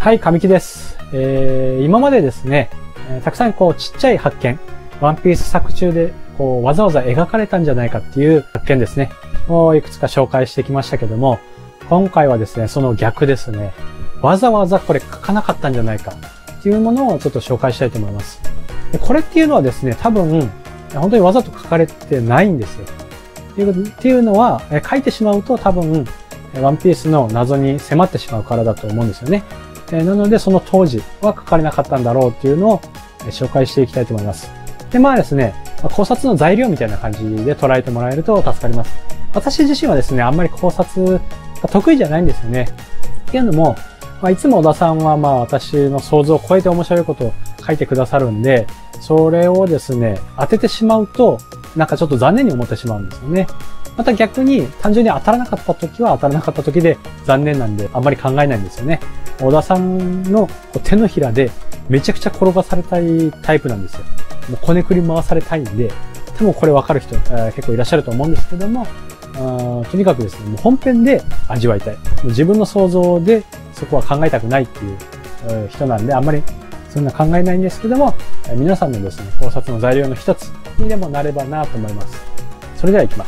はい、神木です。今までですね、たくさんちっちゃい発見、ワンピース作中でわざわざ描かれたんじゃないかっていう発見ですね、をいくつか紹介してきましたけども、今回はですね、その逆ですね、わざわざこれ書かなかったんじゃないかっていうものをちょっと紹介したいと思います。でこれっていうのはですね、多分、本当にわざと書かれてないんですよ。っていうのは、書いてしまうと多分、ワンピースの謎に迫ってしまうからだと思うんですよね。なので、その当時は書かれなかったんだろうっていうのを紹介していきたいと思います。で、まあですね、考察の材料みたいな感じで捉えてもらえると助かります。私自身はですね、あんまり考察が得意じゃないんですよね。っていうのも、いつも小田さんは私の想像を超えて面白いことを書いてくださるんで、それをですね、当ててしまうと、なんかちょっと残念に思ってしまうんですよね。また逆に単純に当たらなかった時は当たらなかった時で残念なんであんまり考えないんですよね。小田さんの手のひらでめちゃくちゃ転がされたいタイプなんですよ。もうこねくり回されたいんで、多分これわかる人、結構いらっしゃると思うんですけども、とにかくですね、もう本編で味わいたい。もう自分の想像でそこは考えたくないっていう人なんで、あんまりそんな考えないんですけども、皆さんのですね、考察の材料の一つにでもなればなと思います。それでは行きます。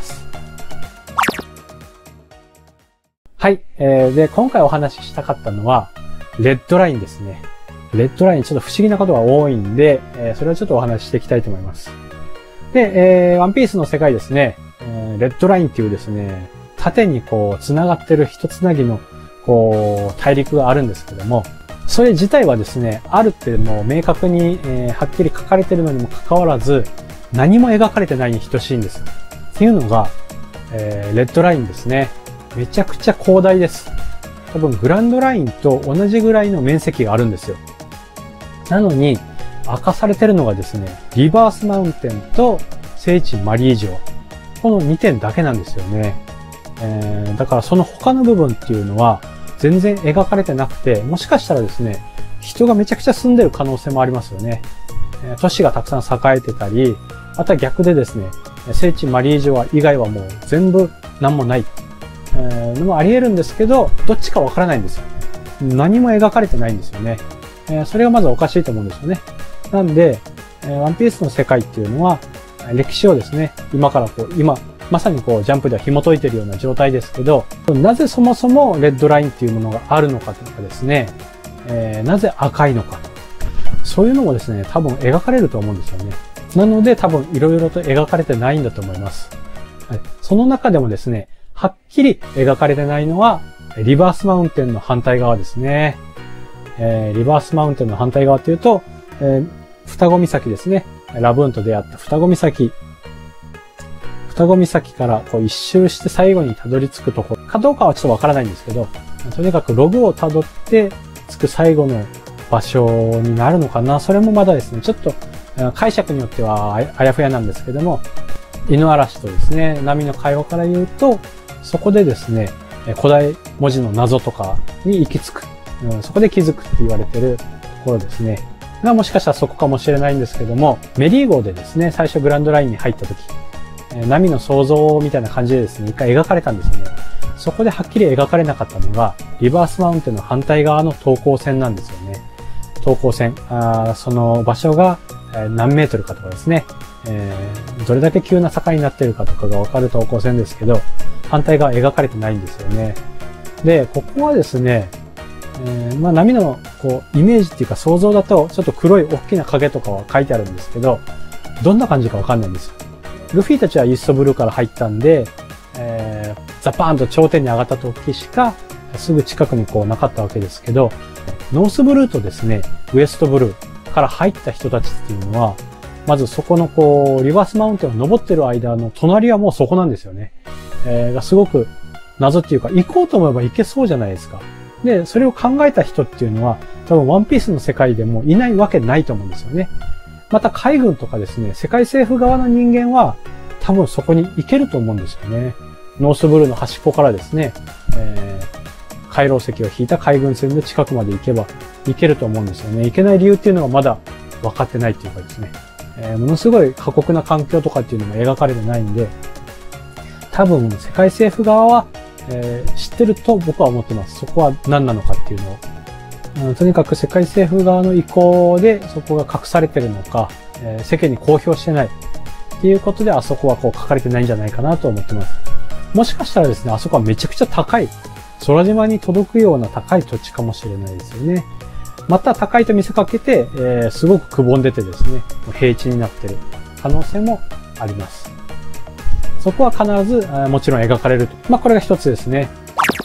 はい。で、今回お話ししたかったのは、レッドラインですね。レッドライン、ちょっと不思議なことが多いんで、それをちょっとお話ししていきたいと思います。で、ワンピースの世界ですね、レッドラインっていうですね、縦に繋がってる一つなぎの、大陸があるんですけども、それ自体はですね、あるってもう明確に、はっきり書かれてるのにもかかわらず、何も描かれてないに等しいんですよ。っていうのが、レッドラインですね。めちゃくちゃ広大です。多分グランドラインと同じぐらいの面積があるんですよ。なのに、明かされてるのがですね、リバースマウンテンと聖地マリージョ。この2点だけなんですよね。だからその他の部分っていうのは全然描かれてなくて、もしかしたらですね、人がめちゃくちゃ住んでる可能性もありますよね。都市がたくさん栄えてたり、また逆でですね、聖地マリージョ以外はもう全部何もない。のもあり得るんですけど、どっちかわからないんですよ。何も描かれてないんですよね。それがまずおかしいと思うんですよね。なんで、ワンピースの世界っていうのは、歴史をですね、今から今、まさにジャンプでは紐解いているような状態ですけど、なぜそもそもレッドラインっていうものがあるのかとかですね、なぜ赤いのか。そういうのもですね、多分描かれると思うんですよね。なので多分いろいろと描かれてないんだと思います。はい、その中でもですね、はっきり描かれてないのは、リバースマウンテンの反対側ですね。リバースマウンテンの反対側っていうと、双子岬ですね。ラブーンと出会った双子岬。双子岬から一周して最後にたどり着くところかどうかはちょっとわからないんですけど、とにかくログをたどって着く最後の場所になるのかな。それもまだですね、ちょっと解釈によってはあやふやなんですけども、犬嵐とですね、波の会話から言うと、そこでですね、古代文字の謎とかに行き着く。そこで気づくって言われてるところですね。がもしかしたらそこかもしれないんですけども、メリー号でですね、最初グランドラインに入った時、波の創造みたいな感じでですね、一回描かれたんですよね。そこではっきり描かれなかったのが、リバースマウンテンの反対側の等高線なんですよね。等高線。その場所が何メートルかとかですね、どれだけ急な坂になっているかとかがわかる等高線ですけど、反対側描かれてないんですよね。で、ここはですね、波のイメージっていうか想像だとちょっと黒い大きな影とかは書いてあるんですけど、どんな感じかわかんないんですよ。ルフィたちはイーストブルーから入ったんで、ザパーンと頂点に上がった時しかすぐ近くになかったわけですけど、ノースブルーとですね、ウエストブルーから入った人たちっていうのは、まずそこのリバースマウンテンを登ってる間の隣はもうそこなんですよね。がすごく謎っていうか、行こうと思えば行けそうじゃないですか。で、それを考えた人っていうのは、多分ワンピースの世界でもいないわけないと思うんですよね。また海軍とかですね、世界政府側の人間は、多分そこに行けると思うんですよね。ノースブルーの端っこからですね、海楼石を引いた海軍船で近くまで行けば行けると思うんですよね。行けない理由っていうのがまだ分かってないっていうかですね、ものすごい過酷な環境とかっていうのも描かれてないんで、多分世界政府側は、知ってると僕は思ってます。そこは何なのかっていうのを。 とにかく世界政府側の意向でそこが隠されてるのか、世間に公表してないっていうことであそこはこう書かれてないんじゃないかなと思ってます。もしかしたらですね、あそこはめちゃくちゃ高い、空島に届くような高い土地かもしれないですよね。また高いと見せかけて、すごくくぼんでてですね、平地になってる可能性もあります。そこは必ずもちろん描かれると。これが一つですね。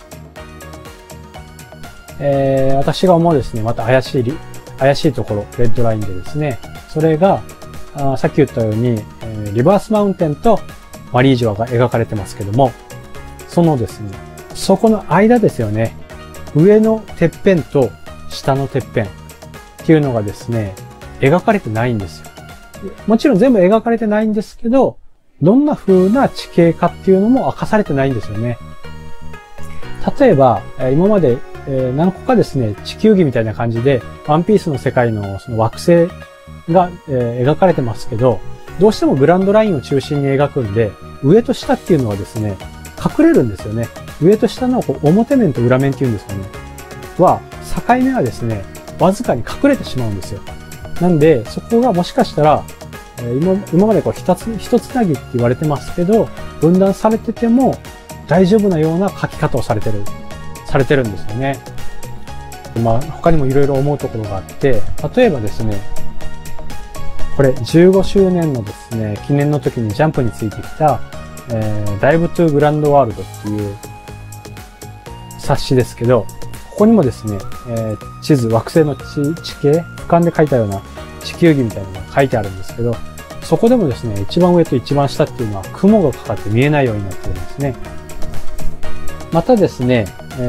私が思うですね、また怪しいところ、レッドラインでですね、それが、さっき言ったように、リバースマウンテンとマリージョアが描かれてますけども、そのですね、そこの間ですよね、上のてっぺんと下のてっぺんっていうのがですね、描かれてないんですよ。もちろん全部描かれてないんですけど、どんな風な地形かっていうのも明かされてないんですよね。例えば、今まで何個かですね、地球儀みたいな感じで、ワンピースの世界のその惑星が描かれてますけど、どうしてもグランドラインを中心に描くんで、上と下っていうのはですね、隠れるんですよね。上と下の表面と裏面っていうんですかね。境目はですね、わずかに隠れてしまうんですよ。なんで、そこがもしかしたら、今まで一つなぎって言われてますけど、分断されてても大丈夫なような書き方をされてるんですよね。他にもいろいろ思うところがあって、例えばですね、これ15周年のですね、記念の時にジャンプについてきた、ダイブトゥグランドワールドっていう冊子ですけど、ここにもですね、地図、惑星の地形、俯瞰で書いたような地球儀みたいなのが書いてあるんですけど、そこでもですね、一番上と一番下っていうのは雲がかかって見えないようになってるんですね。またですね、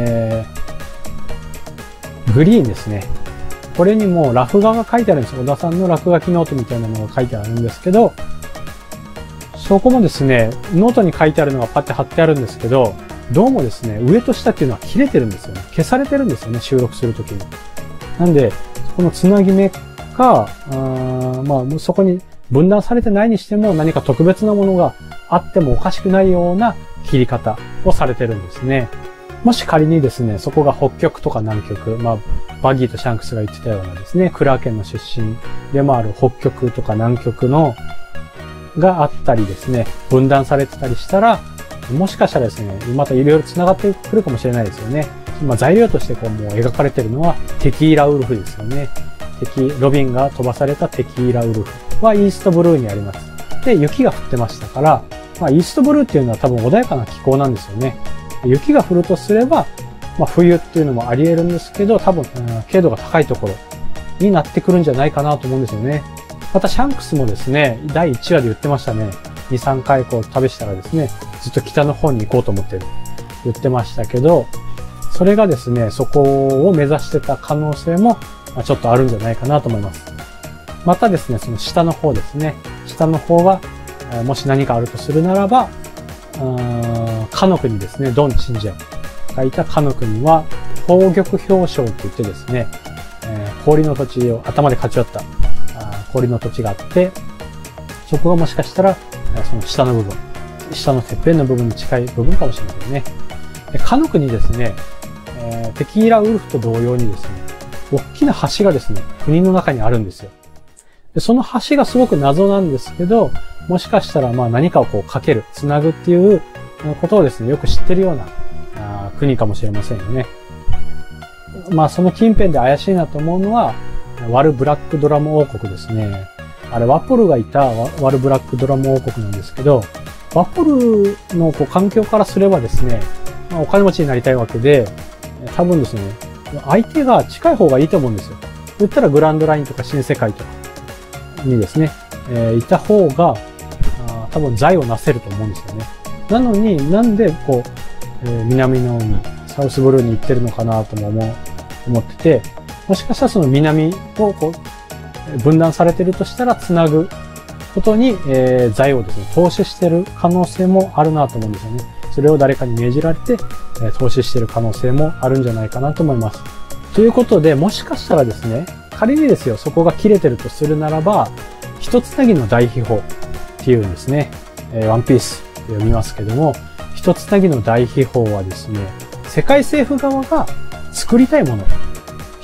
グリーンですね。これにもラフ画が書いてあるんです。小田さんの落書きノートみたいなのが書いてあるんですけど、そこもですね、ノートに書いてあるのがパッて貼ってあるんですけど、どうもですね、上と下っていうのは切れてるんですよね。消されてるんですよね、収録するときに。なんで、このつなぎ目か、そこに分断されてないにしても何か特別なものがあってもおかしくないような切り方をされてるんですね。もし仮にですね、そこが北極とか南極、バギーとシャンクスが言ってたようなですね、クラーケンの出身でもある北極とか南極があったりですね、分断されてたりしたら、もしかしたらですね、またいろいろ繋がってくるかもしれないですよね。材料としてもう描かれてるのはテキーラウルフですよね。ロビンが飛ばされたテキーラウルフはイーストブルーにあります。で、雪が降ってましたから、イーストブルーっていうのは多分穏やかな気候なんですよね。雪が降るとすれば、冬っていうのもあり得るんですけど、多分、経度が高いところになってくるんじゃないかなと思うんですよね。またシャンクスもですね、第1話で言ってましたね。2、3回旅したらですね、ずっと北の方に行こうと思ってる。言ってましたけど、それがですね、そこを目指してた可能性も、ちょっとあるんじゃないかなと思います。またですね、その下の方ですね。下の方が、もし何かあるとするならば、かの国ですね、ドン・チンジェンがいたかの国は、宝玉氷床って言ってですね、氷の土地を頭で勝ち割った氷の土地があって、そこがもしかしたら、その下の部分、下のてっぺんの部分に近い部分かもしれませんね。かの国ですね、テキーラウルフと同様にですね、大きな橋がですね、国の中にあるんですよ。でその橋がすごく謎なんですけど、もしかしたら何かをかける、つなぐっていうことをですね、よく知ってるような国かもしれませんよね。その近辺で怪しいなと思うのは、ワルブラックドラム王国ですね。あれ、ワポルがいたワルブラックドラム王国なんですけど、ワポルの環境からすればですね、お金持ちになりたいわけで、多分ですね、相手が近い方がいいと思うんですよ。言ったらグランドラインとか新世界とかにですね、いた方が、多分財をなせると思うんですよね。なのになんで南の海、サウスブルーに行ってるのかなとも思ってて、もしかしたらその南を分断されてるとしたら繋ぐことに、財をですね、投資してる可能性もあるなと思うんですよね。それを誰かに命じられて、投資してる可能性もあるんじゃないかなと思います。ということで、もしかしたらですね、仮にですよ、そこが切れてるとするならば、一つなぎの大秘宝っていうんですね、ワンピースって読みますけども、一つなぎの大秘宝はですね、世界政府側が作りたいもの。一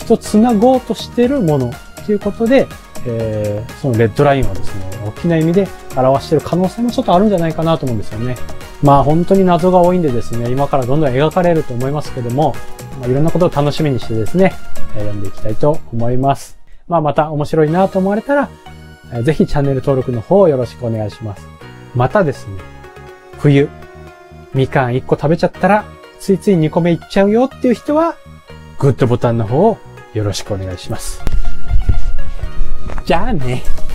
と繋ごうとしてるものということで、そのレッドラインをですね、大きな意味で表している可能性もちょっとあるんじゃないかなと思うんですよね。まあ本当に謎が多いんでですね、今からどんどん描かれると思いますけども、いろんなことを楽しみにしてですね、読んでいきたいと思います。また面白いなと思われたら、ぜひチャンネル登録の方をよろしくお願いします。またですね、冬、みかん1個食べちゃったら、ついつい2個目いっちゃうよっていう人は、グッドボタンの方をよろしくお願いします。じゃあね。